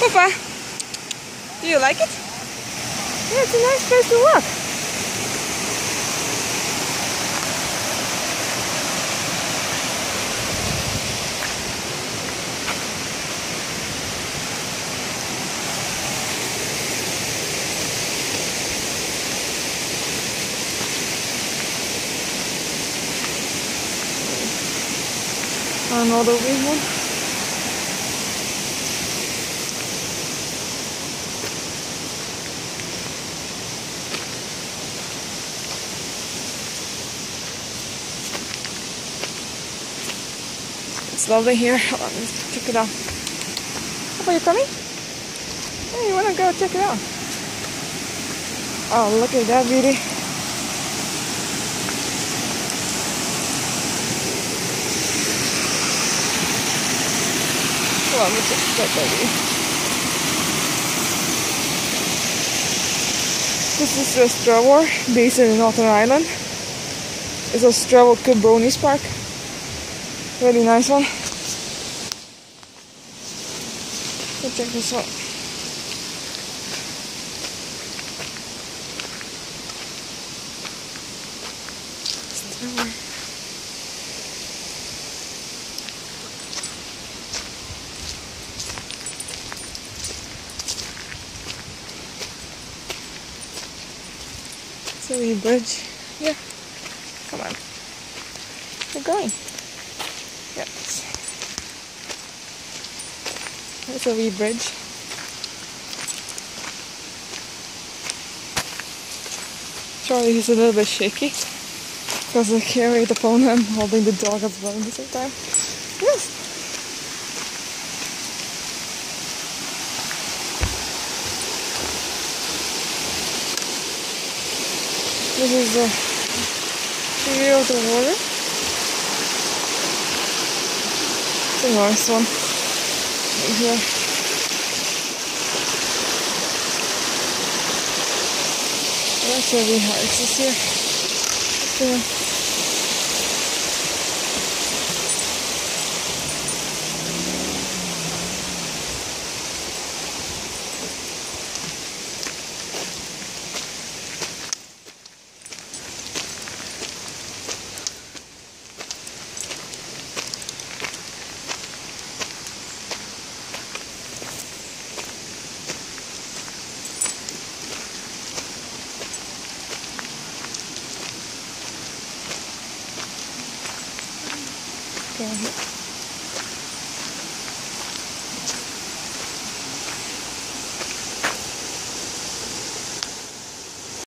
Papa, do you like it? Yeah, it's a nice place to walk. Another big one. It's lovely here. Hold on, let's check it out. Papa, you coming? Hey, you wanna go check it out? Oh, look at that beauty. Come on, let's check that baby. This is Restrevor, based in Northern Ireland. It's a Restrevor Cabroni's park. Really nice one. Let's check this out. So we bridge. Yeah. Come on. We're going. Yes. There's a wee bridge. Charlie is a little bit shaky because I carry the phone and I'm holding the dog as well at the same time. Yes. This is the view of the water. It's a nice one right here. That's where we houses here. Okay, here.